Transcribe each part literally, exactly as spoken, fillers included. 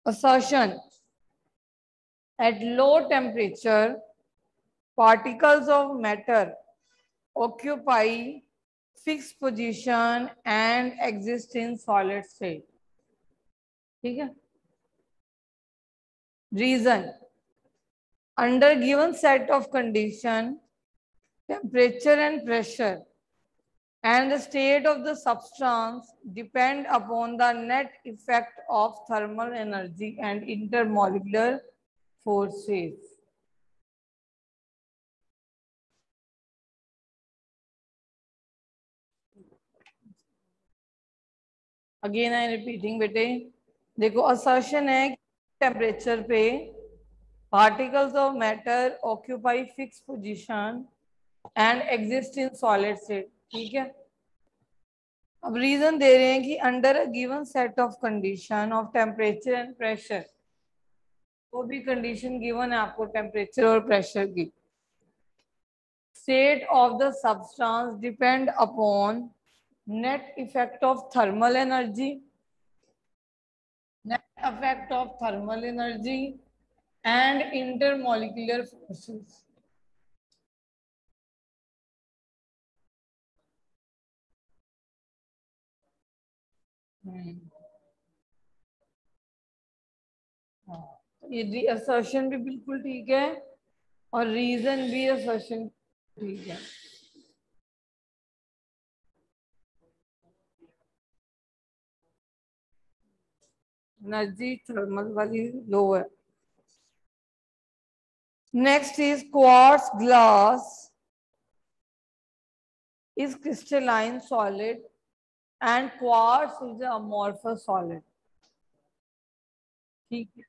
assertion at low temperature particles of matter occupy fixed position and exist in solid state. ठीक है. Reason, under given set of condition, temperature and pressure and the state of the substance depend upon the net effect of thermal energy and intermolecular forces. Again I repeating बेटे, देखो assertion है temperature पे particles of matter occupy fix position and exist in solid state. ठीक है. अब reason दे रहे हैं कि under a given set of condition of temperature and pressure, वो भी कंडीशन गिवन है आपको टेम्परेचर और प्रेशर की. State of the substance depend upon net effect of thermal energy, net effect of thermal energy and intermolecular forces. ये assertion भी बिल्कुल ठीक है और रीजन भी असर्शन ठीक है. एनर्जी थर्मल वाली लो है. Next is quartz glass is crystalline solid and quartz is an amorphous solid. ठीक है.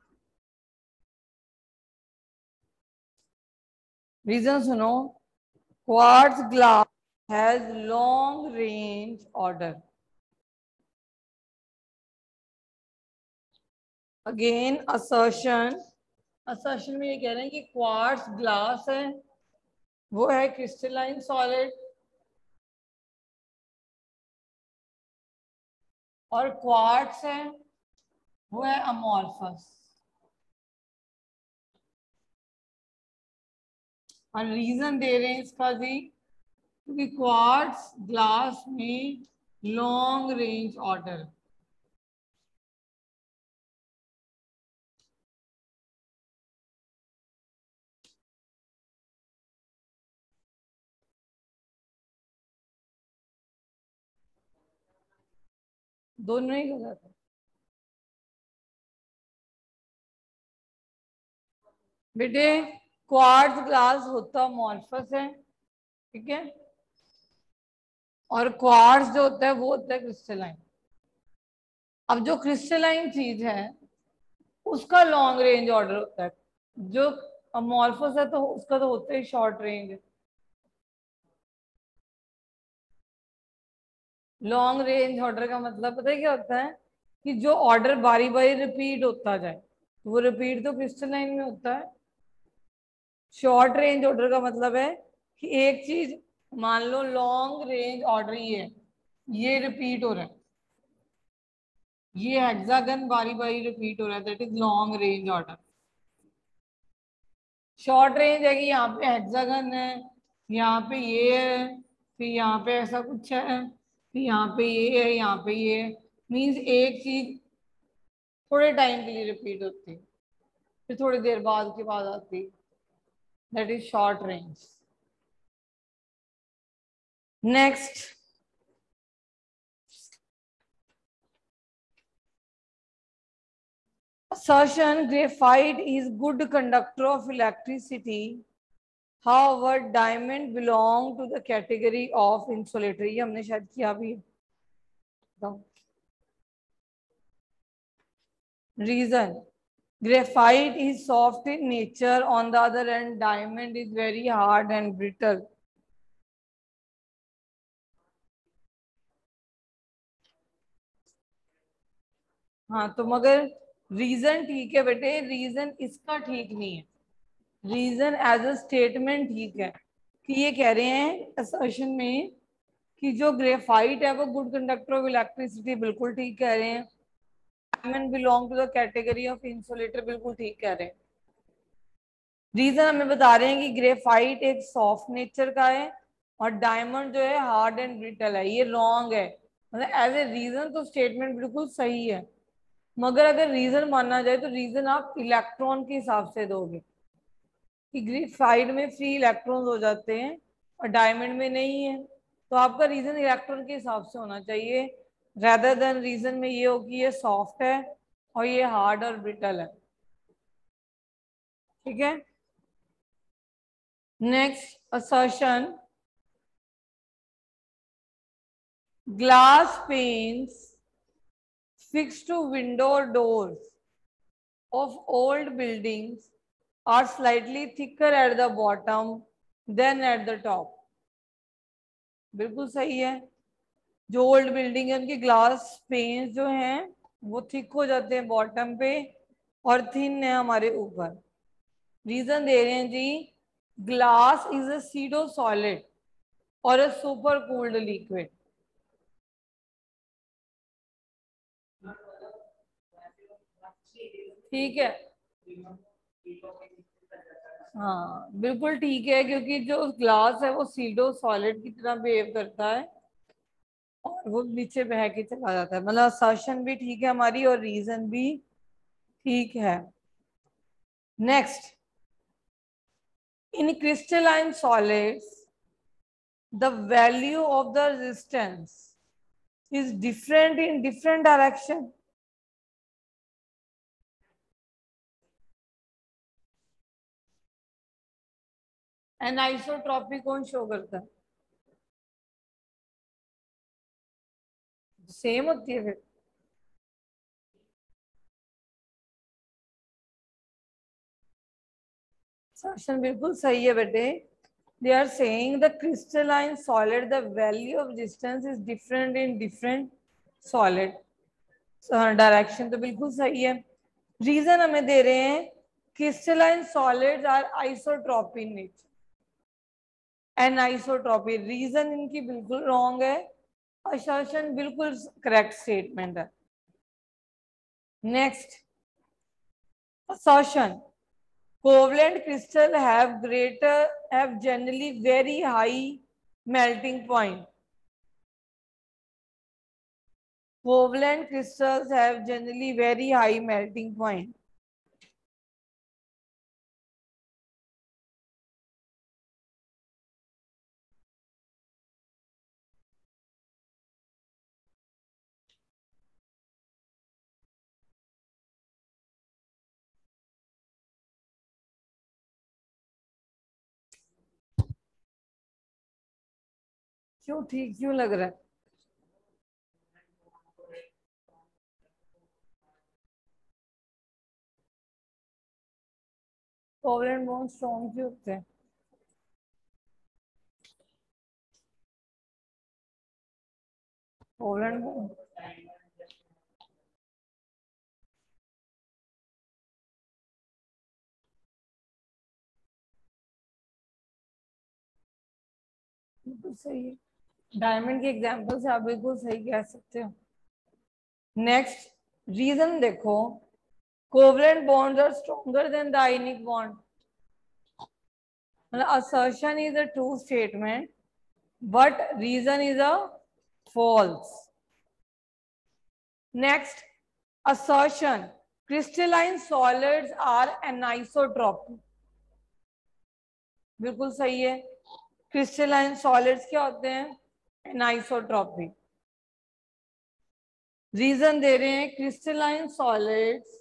रीजन सुनो. Quartz glass has long range order. Again assertion, assertion में ये कह रहे हैं कि क्वार्ट्ज ग्लास है वो है क्रिस्टलाइन सॉलिड और क्वार्ट्ज है वो है अमॉर्फस. और रीजन दे रहे हैं इसका जी क्योंकि क्वार्ट्ज ग्लास में लॉन्ग रेंज ऑर्डर. दोनों ही गलत है बेटे. क्वार्ट्ज ग्लास होता अमॉर्फस है, ठीक है, और क्वार्ट्ज जो होता है वो होता है क्रिस्टलाइन. अब जो क्रिस्टलाइन चीज है उसका लॉन्ग रेंज ऑर्डर होता है, जो अमॉर्फस है तो उसका तो होता ही short range. Long range order का मतलब पता है क्या होता है कि जो ऑर्डर बारी बारी रिपीट होता जाए, वो रिपीट तो क्रिस्टलाइन में होता है. शॉर्ट रेंज ऑर्डर का मतलब है कि एक चीज मान लो लॉन्ग रेंज ऑर्डर ही है, ये रिपीट हो रहा है, ये हेक्सागन बारी बारी रिपीट हो रहा है, that is long range order. Short range है कि यहाँ पे हेक्सागन है, यहाँ पे ये है, फिर यहाँ पे ऐसा कुछ है, फिर यहाँ पे ये है, यहाँ पे ये है. मीन्स एक चीज थोड़े टाइम के लिए रिपीट होती है फिर थोड़ी देर बाद के बाद आती, that is short range. Next, assertion graphite is good conductor of electricity, however diamond belong to the category of insulator. ये हमने शायद किया भी. Reason, graphite is soft in nature, on the other hand diamond is very hard and brittle. हाँ तो मगर reason ठीक है बेटे, रीजन इसका ठीक नहीं है. रीजन एज अ स्टेटमेंट ठीक है कि ये कह रहे हैं असर्शन में कि जो ग्रेफाइट है वो गुड कंडक्टर ऑफ इलेक्ट्रिसिटी, बिल्कुल ठीक कह रहे हैं. Diamond belong to the category of insulator, बिल्कुल ठीक कह रहे हैं। रीजन हमें बता रहे हैं कि ग्रेफाइट एक सॉफ्ट नेचर का है और डायमंड जो है हार्ड एंड ब्रिटल है। ये रॉन्ग है, मतलब एज ए रीजन तो स्टेटमेंट बिल्कुल सही है, मगर अगर रीजन माना जाए तो रीजन आप इलेक्ट्रॉन के हिसाब से दोगे कि ग्रेफाइट में फ्री इलेक्ट्रॉन्स हो जाते हैं और डायमंड में नहीं है, तो आपका रीजन इलेक्ट्रॉन के हिसाब से होना चाहिए, रेदर देन रीजन में ये हो कि ये सॉफ्ट है और ये हार्ड और ब्रिटल है। ठीक है, next assertion, glass panes fixed to window doors of old buildings are slightly thicker at the bottom than at the top। बिल्कुल सही है, जो ओल्ड बिल्डिंग है उनकी ग्लास पेन्स जो हैं वो थिक हो जाते हैं बॉटम पे और थिन है हमारे ऊपर। रीजन दे रहे हैं जी, glass is a pseudo solid और अ सुपर कूल्ड लिक्विड। ठीक है, हाँ बिल्कुल ठीक है, क्योंकि जो ग्लास है वो सीडो सॉलिड की तरह बिहेव करता है और वो नीचे बह के चला जाता है। मतलब असर्शन भी ठीक है हमारी और रीजन भी ठीक है। Next, in crystalline solids the value of the resistance is different in different direction. Anisotropy कौन शो करता है? सेम होती है फिर। क्वेश्चन बिल्कुल सही है बेटे। They are saying the crystalline solid, the value of distance is different in different solid direction, तो बिल्कुल सही है। रीजन हमें दे रहे हैं crystalline solids are isotropy in nature, anisotropy. Reason इनकी बिल्कुल रॉन्ग है, असर्शन बिल्कुल करेक्ट स्टेटमेंट है। Next assertion, covalent crystal have greater have generally very high melting point। Covalent crystals have generally very high melting point। क्यों ठीक क्यों लग रहा है? कोवलेंट बॉन्ड स्ट्रॉन्ग क्यों होते हैं? कोवलेंट बॉन्ड बिल्कुल सही है, डायमंड के एग्जांपल से आप बिल्कुल सही कह सकते हो। नेक्स्ट रीजन देखो, covalent bonds are stronger than the ionic bond. मतलब assertion is a true statement but reason is a false। Next assertion, crystalline solids are anisotropic। बिल्कुल सही है, क्रिस्टलाइन सॉलिड्स क्या होते हैं? एनाइसोट्रॉपिक। रीजन दे रहे हैं crystalline solids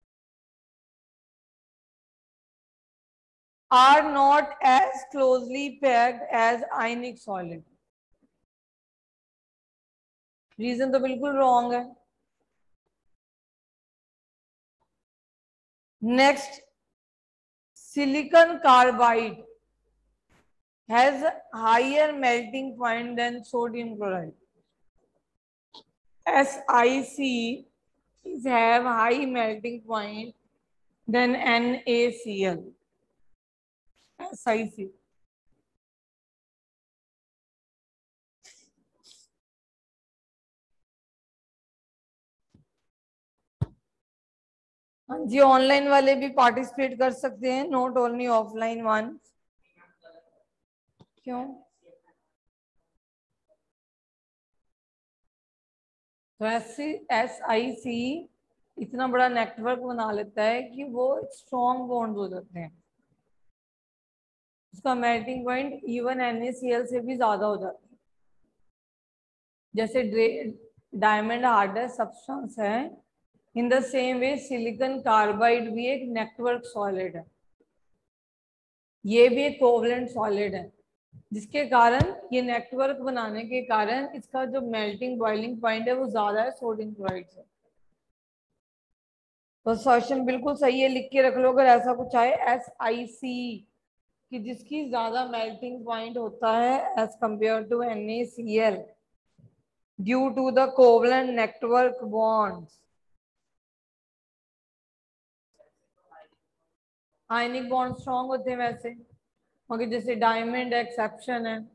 are not as closely packed as ionic solid. Reason तो बिल्कुल रॉन्ग है। Next, silicon carbide has higher melting point than sodium chloride। S I C is have high melting point than NaCl। S I C हाँ जी, online वाले भी participate कर सकते हैं, not only offline one. क्यों? तो ऐसी एस आई सी इतना बड़ा नेटवर्क बना लेता है कि वो स्ट्रॉन्ग बॉन्ड हो जाते हैं, उसका melting point even N A C L से भी ज्यादा हो जाता है। जैसे डायमंड हार्डेस्ट सब्सटेंस है, in the same way silicon carbide भी एक नेटवर्क सॉलिड है, ये भी एक कोवलेंट सॉलिड है, जिसके कारण ये नेटवर्क बनाने के कारण इसका जो मेल्टिंग बॉइलिंग पॉइंट है वो ज्यादा है सोडियम क्लोराइड से। तो सॉल्यूशन बिल्कुल सही है, लिख के रख लो अगर ऐसा कुछ आए, एस आई सी कि जिसकी ज्यादा मेल्टिंग पॉइंट होता है as compare to N A C L due to the covalent network bonds. Ionic bond strong होते हैं वैसे, मगर जैसे डायमंड एक्सेप्शन है,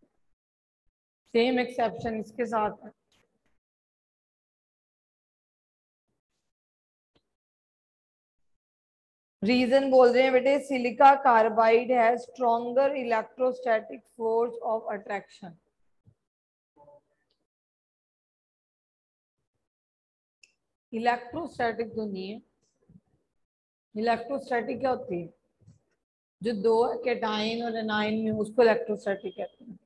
सेम एक्सेप्शन इसके साथ है। रीजन बोल रहे हैं बेटे, सिलिका कार्बाइड है stronger electrostatic force of attraction. Electrostatic तो नहीं है, इलेक्ट्रोस्टैटिक क्या होती है? जो दो कैटाइन और एनाइन में, उसको इलेक्ट्रोस्टैटिक कहते हैं।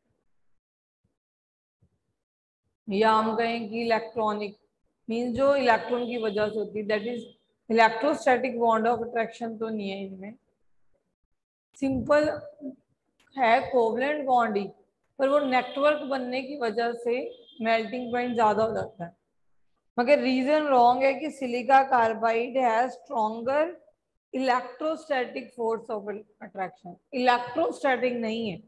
या हम कहें कि इलेक्ट्रॉनिक मीन जो इलेक्ट्रॉन की वजह से होती है, that is electrostatic bond of attraction तो नहीं है इनमें, सिंपल है कोवलेंट बॉन्ड ही, पर वो नेटवर्क बनने की वजह से मेल्टिंग पॉइंट ज्यादा हो जाता है। मगर रीजन रॉन्ग है कि सिलिका कार्बाइड है stronger electrostatic force of attraction, electrostatic नहीं है।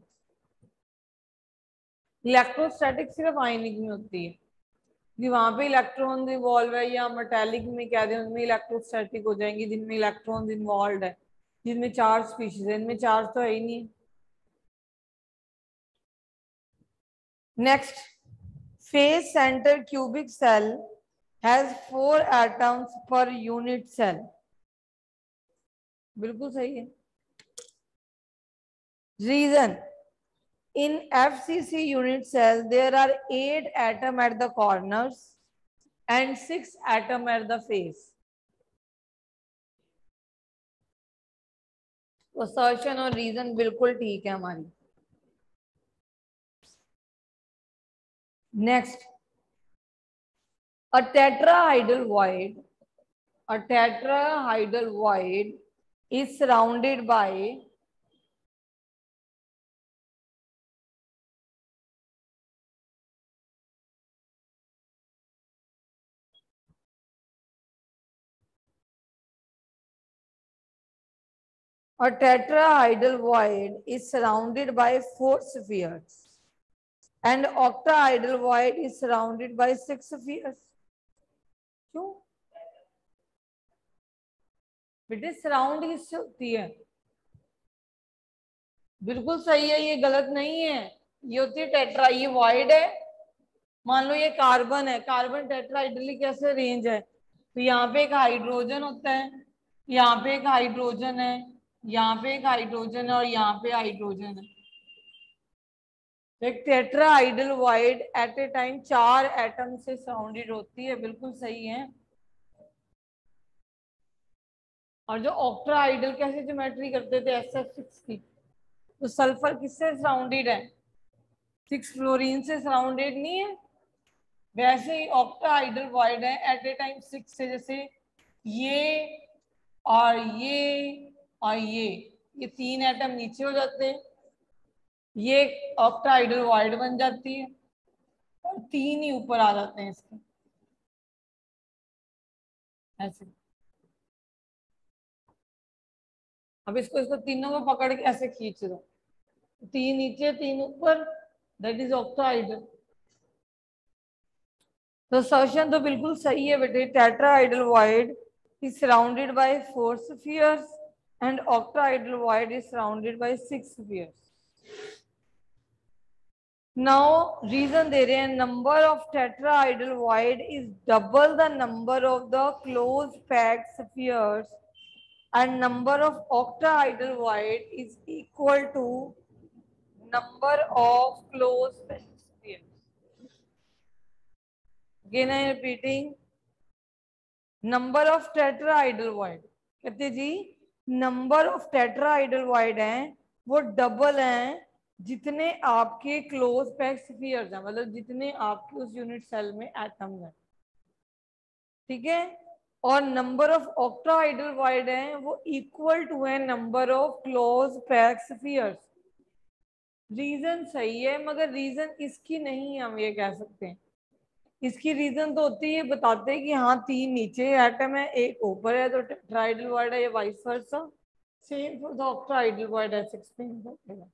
इलेक्ट्रोस्टैटिक सिर्फ आयनिक में होती है कि वहां पे इलेक्ट्रॉन इन्वॉल्व है, या मेटालिक में कह दें उनमें इलेक्ट्रोस्टैटिक हो जाएंगी जिनमें इलेक्ट्रॉन इन्वॉल्व है, जिनमें चार्ज स्पीशीज है, इनमें चार्ज तो है ही नहीं। Next, face centre cubic cell has four atoms per unit cell. बिल्कुल सही है। Reason, in F C C unit cell there are eight atom at the corners and six atom at the face. तो solution और reason बिल्कुल ठीक है हमारी। Next, a tetrahedral void, a tetrahedral void is surrounded by a tetrahedral void is surrounded by four spheres and octahedral void is surrounded by six spheres. क्यों बेटे, surround किससे होती है? बिल्कुल सही है, ये गलत नहीं है, ये होती है टेट्रा, ये वॉइड है। मान लो ये कार्बन है, कार्बन टेट्राहेड्रली कैसे रेंज है, तो यहाँ पे एक हाइड्रोजन होता है, यहाँ पे एक हाइड्रोजन है, यहाँ पे एक हाइड्रोजन है और यहाँ पे हाइड्रोजन है। एक tetrahedral void at a time चार एटम से सराउंडेड होती है, बिल्कुल सही है। और जो ऑक्टाहाइड्रल कैसे ज्योमेट्री करते थे एस एफ सिक्स की, तो सल्फर किससे सराउंडेड है? सिक्स फ्लोरीन से सराउंडेड नहीं है। वैसे ही ऑक्टाहाइड्रल वॉइड है एट ए टाइम सिक्स से, जैसे ये और ये और ये ये तीन एटम नीचे हो जाते हैं, ये ऑक्टाहाइड्रल वॉइड बन जाती है और तीन ही ऊपर आ जाते हैं इसके, ऐसे। अब इसको इसको तीनों को पकड़ के ऐसे खींच दो, तीन नीचे तीन ऊपर, दैट इज ऑक्टाहाइड्रल। तो सॉल्यूशन तो बिल्कुल सही है बेटे, tetrahedral void is surrounded by four spheres and octahedral void is surrounded by six spheres. Now reason दे रहे हैं, number of tetrahedral void is double the number of the close packed spheres and number of octahedral void is equal to number of closed spheres. Again I am repeating, number of tetrahedral void, कहते जी number of tetrahedral void हैं वो double हैं जितने आपके close packed spheres हैं, मतलब जितने आपके उस यूनिट सेल में एटम्स हैं, ठीक है। और नंबर ऑफ ऑक्टाहाइड्रल वॉइड है वो इक्वल टू है number of close packed spheres. Reason सही है मगर रीजन इसकी नहीं हम ये कह सकते हैं। इसकी रीजन तो होती है बताते हैं कि हाँ तीन नीचे एटम है एक ऊपर है तो टेट्राहाइड्रल वॉइड है, या vice versa, same for the octahedral void ऐसे एक्सप्लेन करेगा।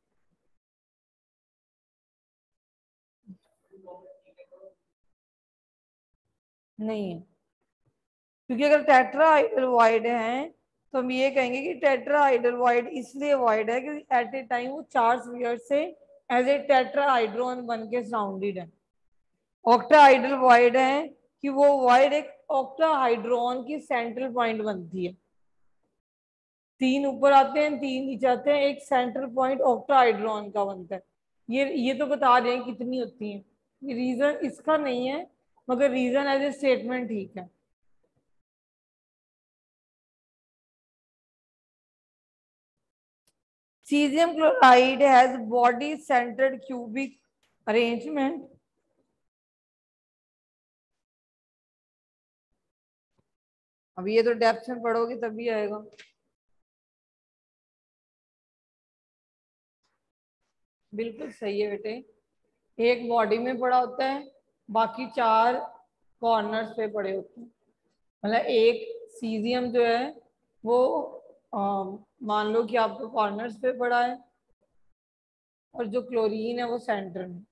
नहीं है, क्योंकि अगर टेट्राहाइड्रल वॉइड है तो हम ये कहेंगे कि टेट्राहाइड्रल वॉइड इसलिए वॉइड है क्योंकि एट ए टाइम वो चार स्फीयर से एज ए टेट्राहाइड्रॉन बन के सराउंडेड है। ऑक्टाहाइड्रल वॉइड है कि वो वॉइड एक ऑक्टाहाइड्रॉन की सेंट्रल पॉइंट बनती है, तीन ऊपर आते हैं तीन नीचे आते हैं, एक सेंट्रल पॉइंट ऑक्टाहाइड्रॉन का बनता है। ये ये तो बता रहे हैं कितनी होती है, ये रीजन इसका नहीं है मगर रीजन एज ए स्टेटमेंट ठीक है। Cesium chloride has body-centered cubic arrangement. अभी ये तो डेप्थ में पढ़ोगे तभी आएगा। बिल्कुल सही है बेटे, एक बॉडी में पड़ा होता है बाकी चार कॉर्नर्स पे पड़े होते हैं। मतलब एक सीजियम जो है वो आ, मान लो कि आपको कॉर्नर्स पे पड़ा है और जो क्लोरीन है वो सेंटर में,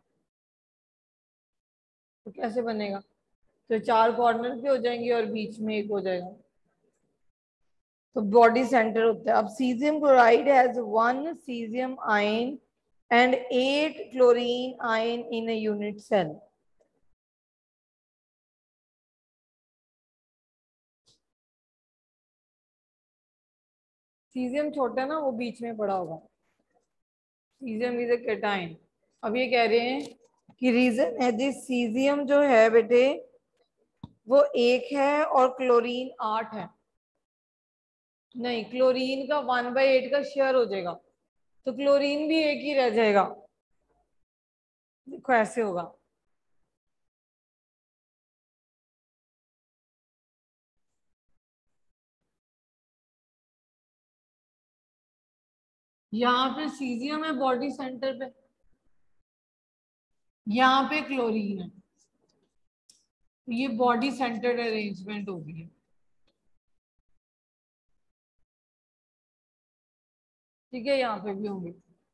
तो कैसे बनेगा? तो चार कॉर्नर पे हो जाएंगे और बीच में एक हो जाएगा, तो बॉडी सेंटर होता है। अब caesium chloride has one caesium ion and eight chlorine ion in a unit cell. Caesium छोटा ना वो बीच में पड़ा होगा, सीजियम इज अ कैटायन। अब ये कह रहे हैं कि रीजन है जी सीजियम जो है बेटे वो एक है और क्लोरीन आठ है। नहीं, क्लोरीन का वन बाई एट का शेयर हो जाएगा तो क्लोरीन भी एक ही रह जाएगा। देखो ऐसे होगा, यहाँ पे सीजियम है बॉडी सेंटर पे, यहाँ पे क्लोरीन है, ये बॉडी सेंटर्ड अरेंजमेंट होगी। ठीक है, यहाँ पे भी होंगे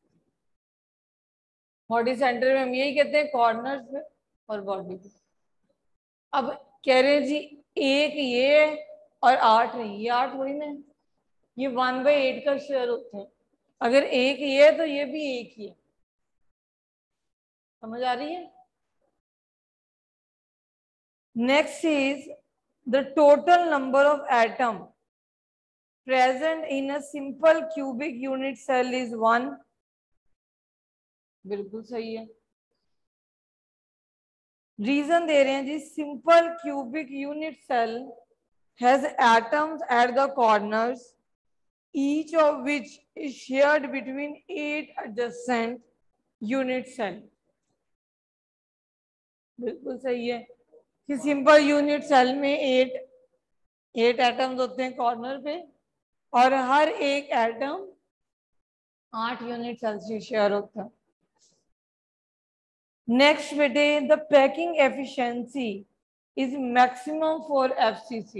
बॉडी सेंटर में, हम यही कहते हैं कॉर्नर पे और बॉडी पे। अब कह रहे हैं जी एक ये और आठ नहीं, ये आठ थोड़ी ना, ये वन बाई एट का शेयर होते हैं। अगर एक ये है तो ये भी एक ही है, समझ आ रही है? Next is the total number of atom present in a simple cubic unit cell is one. बिल्कुल सही है। रीजन दे रहे हैं जी simple cubic unit cell has atoms at the corners each of which is shared between eight adjacent unit cell। बिल्कुल सही है कि सिंपल यूनिट सेल में एट एट एटम्स होते हैं कॉर्नर पे और हर एक एटम आठ यूनिट सेल से शेयर होता है। नेक्स्ट बेटे, the packing efficiency is maximum for FCC.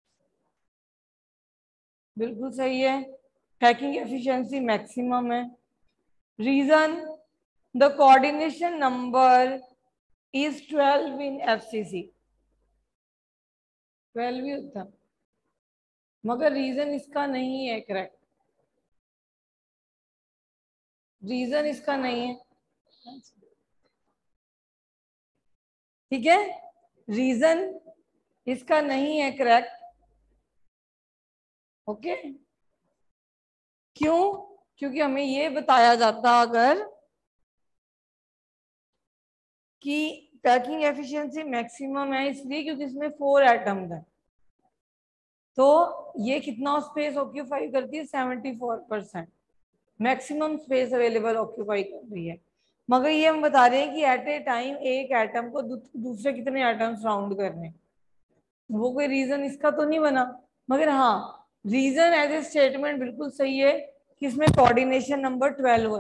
बिल्कुल सही है, पैकिंग एफिशिएंसी मैक्सिमम है। Reason, the coordination number is twelve in FCC. Twelve ही होता मगर रीजन इसका नहीं है करेक्ट, रीजन इसका नहीं है। ठीक है, रीजन इसका नहीं है करेक्ट। ओके, क्यों? क्योंकि हमें ये बताया जाता अगर कि पैकिंग एफिशिएंसी मैक्सिमम है इसलिए क्योंकि इसमें फोर एटम्स हैं, तो ये कितना स्पेस ऑक्यूपाई करती है? Seventy four percent maximum space available occupy कर रही है। मगर ये हम बता रहे हैं कि एट ए टाइम एक एटम को दू, दूसरे कितने एटम सराउंड करने, वो कोई रीजन इसका तो नहीं बना। मगर हाँ, रीजन एज ए स्टेटमेंट बिल्कुल सही है कि इसमें कोऑर्डिनेशन नंबर ट्वेल्व है।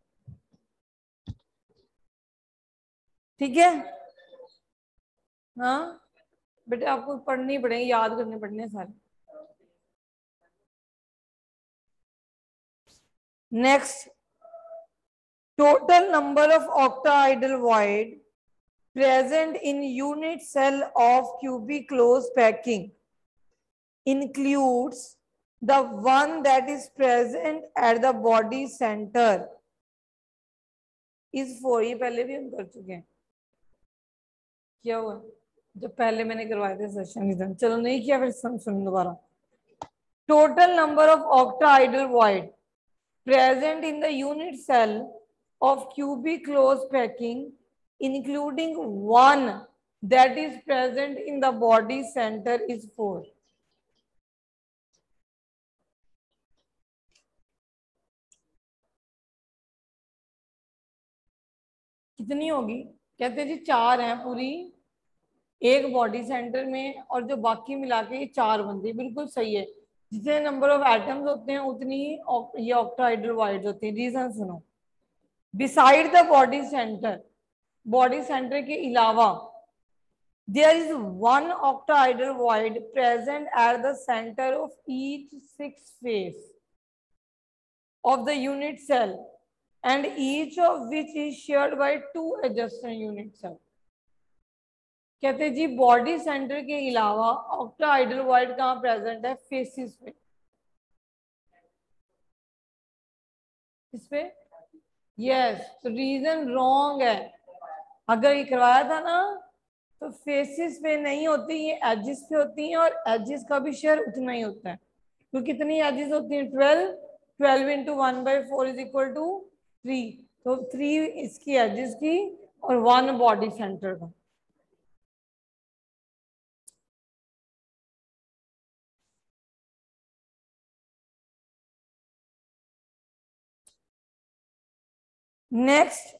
ठीक है, हाँ बेटे आपको पढ़नी पड़ेगी, याद करने पड़ने सारे। Next, total number of octahedral void present in unit cell of cubic close packing includes the one that is present at the body center is four। ये पहले भी हम कर चुके हैं। क्या हुआ जो पहले मैंने करवाए थे सेशन, चलो नहीं किया फिर सुन सुन दोबारा। Total number of octahedral void present in the unit cell of cubic close packing including one that is present in the body center is four। कितनी होगी? कहते जी चार हैं पूरी एक बॉडी सेंटर में, और जो बाकी मिला के ये चार बनती है। बिल्कुल सही है, जितने नंबर ऑफ एटम्स होते हैं उतनी ही ये ऑक्टाहाइड्रल वॉइड्स होती है। रीजन सुनो, beside the body centre, body centre के अलावा there is one octahedral void present at the center of each six face of the unit cell and each of which is shared by two adjacent unit cells। कहते जी body centre के अलावा octahedral void कहाँ present है? Faces पे। इस पे yes, तो reason wrong है। अगर ये करवाया था ना तो फेसिस पे नहीं होती, ये एजिस पे होती हैं, और एजिस का भी शेयर उतना ही होता है। तो कितनी एजिस होती हैं? Twelve. Twelve into one by four is equal to three. तो थ्री इसकी एजिस की और वन बॉडी सेंटर का। Next,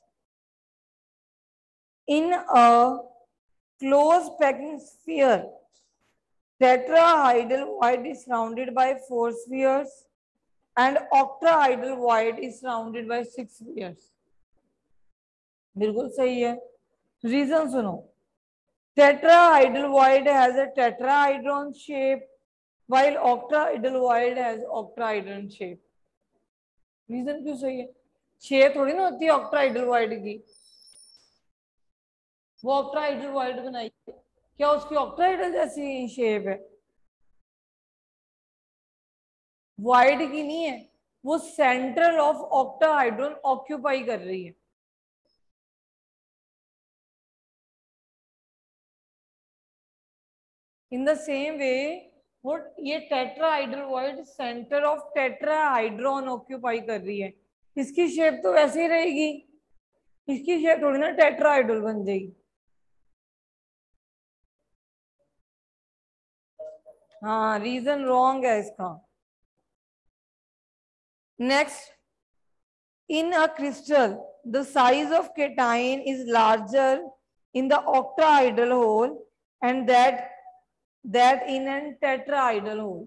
in a close packing sphere, tetrahedral void is surrounded by four spheres and octahedral void is surrounded by six spheres। बिल्कुल सही है, reason सुनो। tetrahedral void has a tetrahedron shape while octahedral void has octahedron shape। Reason क्यों सही है? Shape थोड़ी ना होती है octahedral void की, वो ऑक्टाहाइड्रल वॉइड बनाई है, क्या उसकी ऑक्टाहाइड्रल जैसी शेप है? वॉइड की नहीं है, वो सेंट्रल ऑफ ऑक्टाहाइड्रल ऑक्यूपाई कर रही है। इन द सेम वे वो ये tetrahedral void centre of tetrahedron occupy कर रही है। इसकी शेप तो वैसे ही रहेगी, इसकी शेप थोड़ी ना टेट्राहाइड्रल बन जाएगी। हाँ, रीजन रॉन्ग है इसका। Next, in a crystal the size of cation is larger in the octahedral hole and that that in an tetrahedral hole।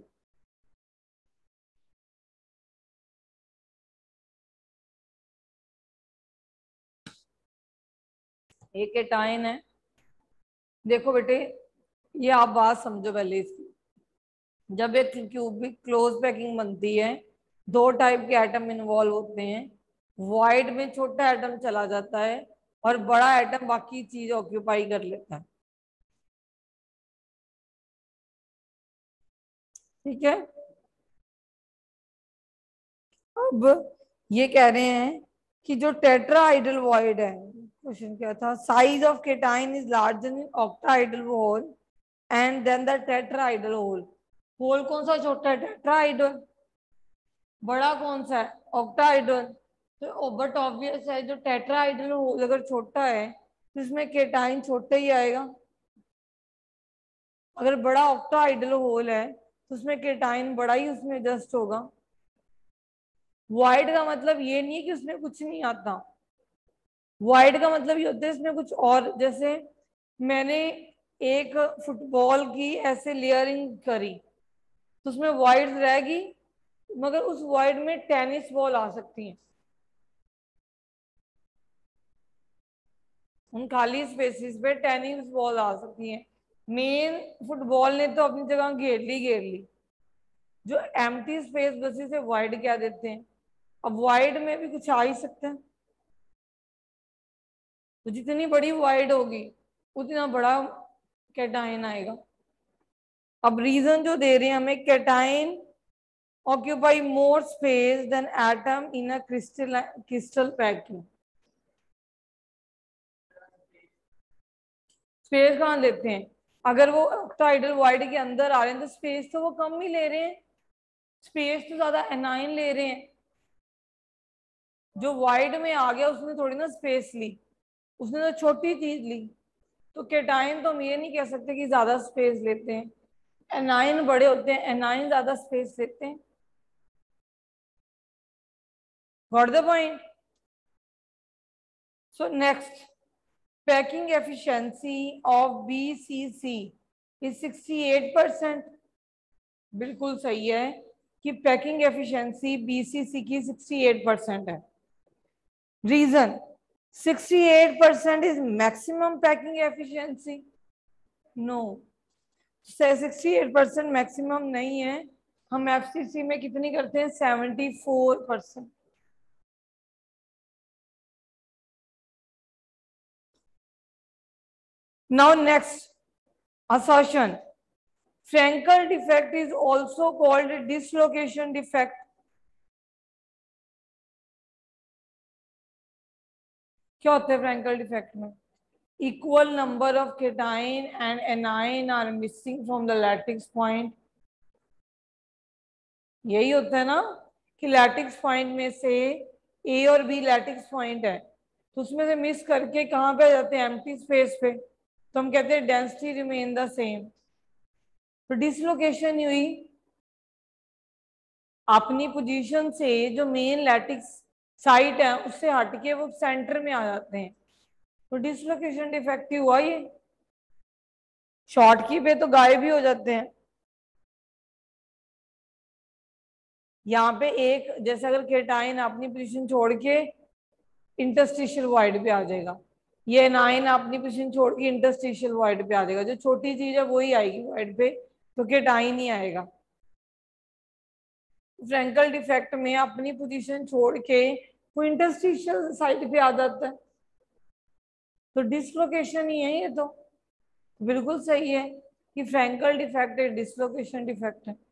एक केटाइन है, देखो बेटे ये आप बात समझो पहले इसकी। जब एक क्यूबिक क्लोज पैकिंग बनती है, दो टाइप के एटम इन्वॉल्व होते हैं। वॉइड में छोटा एटम चला जाता है और बड़ा एटम बाकी चीज ऑक्यूपाई कर लेता है। ठीक है, अब ये कह रहे हैं कि जो टेट्राहाइड्रल वॉइड है, क्वेश्चन क्या था, size of cation is larger in octahedral hole and than the tetrahedral hole. Hole कौन सा छोटा है, टेट्राहाइड्रल। बड़ा कौन सा है, ऑक्टाहाइड्रल। तो बट ऑब्वियस है जो टेट्राहाइड्रल होल अगर छोटा है तो इसमें केटाइन छोटा ही आएगा। अगर बड़ा ऑक्टाहाइड्रल होल है तो उसमें केटाइन बड़ा ही उसमें जस्ट होगा। वाइड का मतलब ये नहीं है कि उसमें कुछ नहीं आता। वाइड का मतलब ये होता है इसमें कुछ और, जैसे मैंने एक फुटबॉल की ऐसे लेयरिंग करी तो उसमें वाइड रहेगी, मगर उस वाइड में टेनिस बॉल आ सकती है। उन खाली स्पेसिस पे टेनिस बॉल आ सकती है। मेन फुटबॉल ने तो अपनी जगह घेर ली घेर ली जो एम्प्टी स्पेस बसी से वाइड क्या देते हैं। अब वाइड में भी कुछ आ ही सकता है, तो जितनी बड़ी वाइड होगी उतना बड़ा कैटाइन आएगा। अब रीजन जो दे रहे हैं हमें, cation occupy more space than atom in a crystal crystal packing. Space कहाँ लेते हैं, अगर वो ऑक्टाहाइड्रल वाइड के अंदर आ रहे हैं तो स्पेस तो वो कम ही ले रहे हैं, स्पेस तो ज्यादा एनाइन ले रहे हैं। जो वाइड में आ गया उसने थोड़ी ना स्पेस ली, उसने तो छोटी चीज ली। तो केटाइन तो हम ये नहीं कह सकते कि ज्यादा स्पेस लेते हैं, एनाइन बड़े होते हैं, एनाइन ज्यादा स्पेस लेते हैं। Got the point. So next, packing efficiency of B C C is sixty eight percent. बिल्कुल सही है कि packing efficiency B C C की सिक्सटी एट परसेंट है। Reason, sixty eight percent is maximum packing efficiency. No, sixty eight percent maximum नहीं है। हम F C सी में कितनी करते हैं, seventy four percent. Now next assertion, Frankel defect is also called dislocation defect. क्या होता है फ्रैंकल डिफेक्ट में, equal number of cation and anion are missing from the lattice point. यही होता है ना कि लैटिक्स पॉइंट में से ए और बी लैटिक्स पॉइंट है तो उसमें से मिस करके कहाँ पे आ जाते हैं, एम्प्टी स्पेस पे, तो हम कहते हैं डेंसिटी रिमेन द सेम। तो डिसलोकेशन हुई, अपनी पोजीशन से जो मेन लैटिक्स साइट है उससे हटके वो सेंटर में आ जाते हैं, तो डिसलोकेशन डिफेक्टिव हुआ। ये शॉर्ट की पे तो गायब भी हो जाते हैं। यहाँ पे एक जैसे अगर केटाइन अपनी पोजीशन छोड़ के इंटरस्टिशियल वाइड पे आ जाएगा, ये नाइन अपनी पोजीशन छोड़ के इंटरस्टिशियल वाइड पे आ जाएगा, जो छोटी चीज है वही आएगी वाइड पे, तो केटाइन ही आएगा। फ्रैंकल डिफेक्ट में अपनी पोजीशन छोड़ के वो इंटरस्टिशियल साइड पे आ जाता है, तो डिसलोकेशन ही है ये। तो बिल्कुल सही है कि फ्रैंकल डिफेक्ट है, डिसलोकेशन डिफेक्ट है।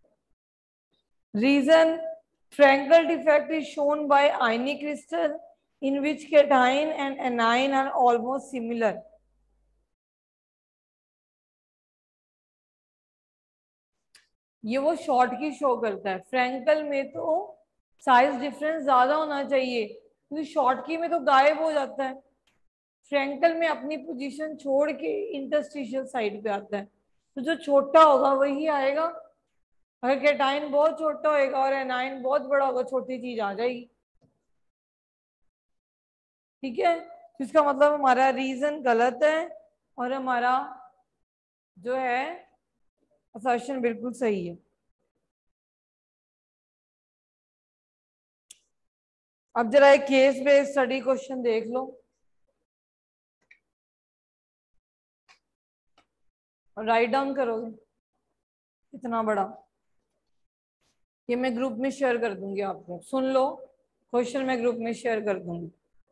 Reason, Frenkel defect is shown by ionic crystal in which cation and anion are almost similar. ये वो शॉर्ट की शो करता है, फ्रैंकल में तो साइज डिफरेंस ज्यादा होना चाहिए क्योंकि शॉर्ट की में तो गायब हो जाता है, फ्रैंकल में अपनी पोजीशन छोड़ के इंटरस्टिशियल साइड पे आता है, तो जो छोटा होगा वही आएगा। अगर केटाइन बहुत छोटा होगा और एनाइन बहुत बड़ा होगा, छोटी चीज आ जाएगी। ठीक है, तो इसका मतलब हमारा रीजन गलत है और हमारा जो है असर्शन बिल्कुल सही है। अब जरा एक केस बेस्ड स्टडी क्वेश्चन देख लो और राइट डाउन करोगे इतना बड़ा, ये मैं ग्रुप में शेयर कर दूंगी, आपको सुन लो, क्वेश्चन मैं ग्रुप में शेयर कर दूंगी।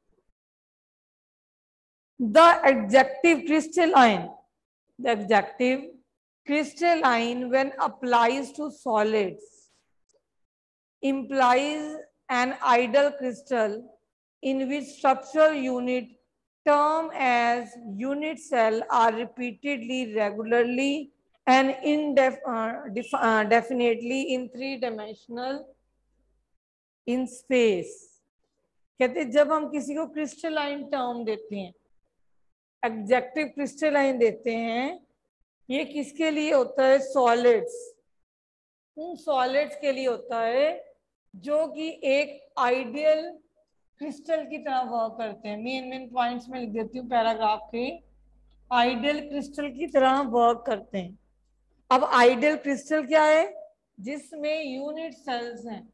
The adjective crystalline, the adjective crystalline when applies to solids implies an ideal crystal in which structural unit term as unit cell are repeatedly, regularly, and indefinitely in three dimensional in space. कहते हैं जब हम किसी को crystalline term देते हैं, adjective crystalline देते हैं, ये किसके लिए होता है? सॉलिड्स। उन सॉलिड्स के लिए होता है जो कि एक आइडियल क्रिस्टल की तरह वर्क करते हैं। मेन मेन पॉइंट्स में लिख देती हूँ पैराग्राफ के। आइडियल क्रिस्टल की तरह वर्क करते हैं। अब आइडियल क्रिस्टल क्या है? जिसमें यूनिट सेल्स हैं,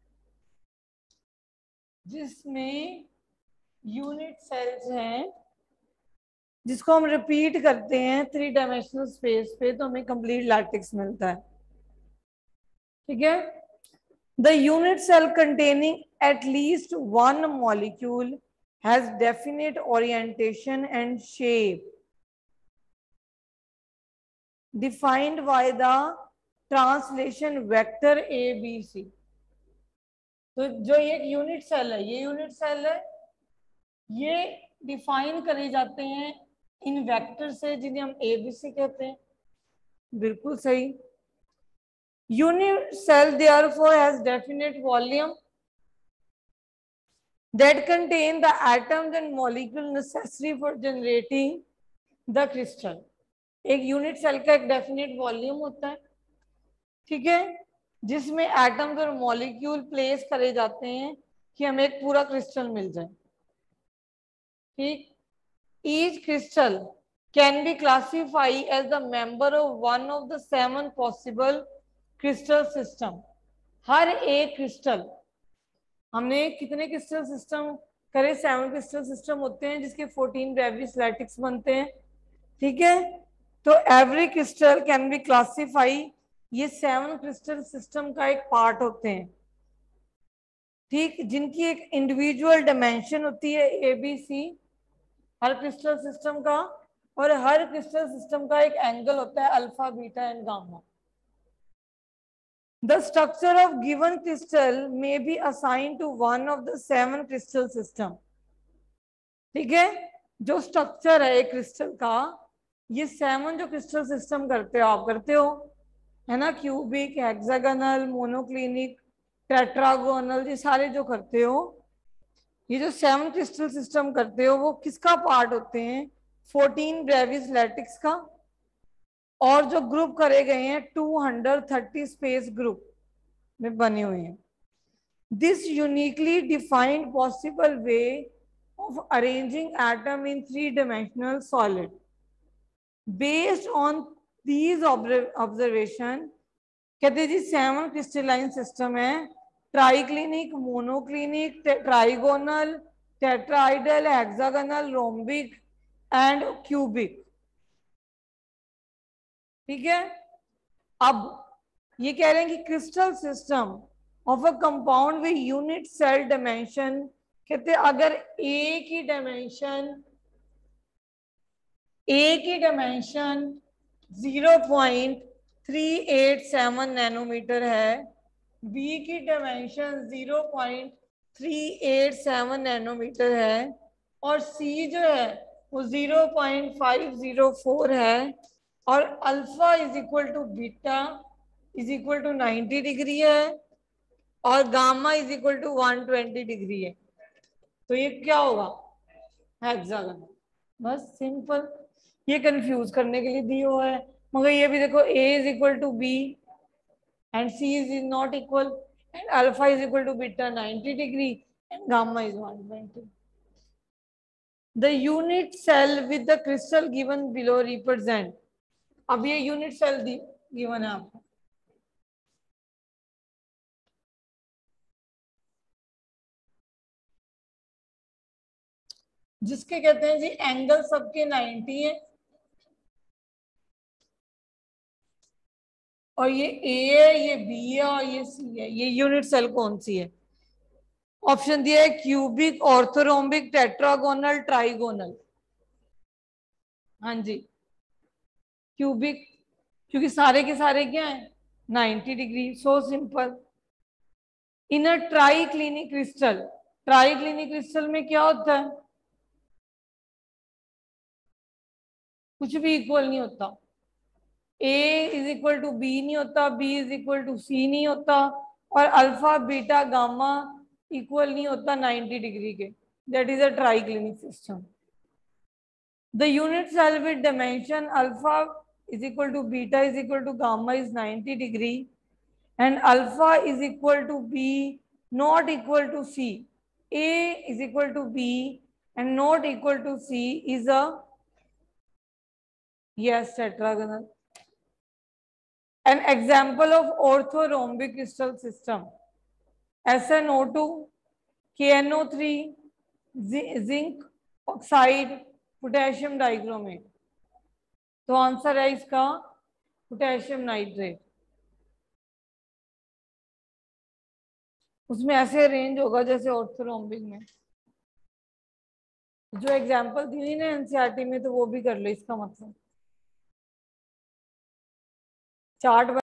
जिसमें यूनिट सेल्स हैं, जिसको हम रिपीट करते हैं थ्री डायमेंशनल स्पेस पे, तो हमें कंप्लीट लैटिक्स मिलता है। ठीक है। The unit cell containing at least one molecule has definite orientation and shape defined by the translation vector A B C. तो जो ये एक यूनिट सेल है, ये यूनिट सेल है, ये डिफाइन करे जाते हैं इन वेक्टर से, जिन्हें हम ए बी सी कहते हैं। बिल्कुल सही। Unit cell therefore has definite volume that contain the atoms and molecule necessary for generating the crystal. एक यूनिट सेल का एक डेफिनेट वॉल्यूम होता है, ठीक है, जिसमें एटम्स और मॉलिक्यूल प्लेस करे जाते हैं कि हमें एक पूरा क्रिस्टल मिल जाए। ठीक। Each crystal can be classified as the member of one of the seven possible crystal system. हर एक क्रिस्टल, हमने कितने क्रिस्टल सिस्टम करे? सेवन क्रिस्टल सिस्टम होते हैं, जिसके फोर्टीन ब्रेवियस लैटिक्स बनते हैं। ठीक है। तो every crystal can be classify, ये सेवन क्रिस्टल सिस्टम का एक पार्ट होते हैं। ठीक। जिनकी एक इंडिविजुअल डायमेंशन होती है ए बी सी हर क्रिस्टल सिस्टम का, और हर क्रिस्टल सिस्टम का एक एंगल होता है alpha, beta and gamma. The structure of given crystal may be assigned to one of the seven crystal system. ठीक है। जो स्ट्रक्चर है एक क्रिस्टल का, ये सेवन जो क्रिस्टल सिस्टम करते हो, आप करते हो, है ना, क्यूबिक, हेक्सागोनल, मोनोक्लिनिक, टेट्रागोनल, ये सारे जो करते हो, ये जो सेवन क्रिस्टल सिस्टम करते हो, वो किसका पार्ट होते हैं? फोर्टीन ब्रेविस लैटिक्स का। और जो ग्रुप करे गए हैं two hundred thirty space group में बने हुए हैं। This uniquely defined possible way of arranging atom in three dimensional solid based on these observation. कहते हैं जी सेवन क्रिस्टलाइन सिस्टम है, triclinic, monoclinic, trigonal, tetragonal, hexagonal, rhombic and cubic. ठीक है। अब ये कह रहे हैं कि crystal system of a compound with unit cell dimension, कहते हैं अगर ए की डायमेंशन ए की dimension zero point three eight seven nanometre है, बी की dimension zero point three eight seven nanometre है, और सी जो है वो zero point five zero four है, और alpha is equal to beta is equal to ninety degree है, और gamma is equal to one twenty degree है, तो ये क्या होगा? हेक्सागोनल। बस सिंपल, ये कंफ्यूज करने के लिए दिया हुआ है। मगर ये भी देखो, a is equal to B and c is not equal, and alpha is equal to beta ninety degree and gamma is one twenty. The unit cell with the crystal given below represent. अब ये unit cell given है आपको, जिसके कहते हैं जी angle सबके ninety है, और ये ए है, ये बी है, और ये सी है। ये यूनिट सेल कौन सी है? ऑप्शन दिया है क्यूबिक, ऑर्थोरोम्बिक, टेट्रागोनल, ट्राइगोनल। हाँ जी, क्यूबिक, क्योंकि सारे के सारे क्या है? Ninety degree. So simple. In a triclinic crystal, triclinic crystal में क्या होता है? कुछ भी इक्वल नहीं होता। A is equal to B नहीं होता, B is equal to C नहीं होता, और अल्फा बीटा गामा इक्वल नहीं होता नाइन्टी डिग्री के। That is a triclinic system. The unit cell with dimension alpha is equal to beta is equal to gamma is ninety degree, and alpha is equal to B not equal to C. A is equal to B and not equal to C is a, yes, tetragonal. An example of orthorhombic crystal system: S n O two, K N O three, zinc oxide, potassium dichromate. तो answer है इसका potassium nitrate. उसमें ऐसे range होगा जैसे orthorhombic में। जो example दी ना एनसीईआरटी में, तो वो भी कर लो। इसका मतलब चार्ट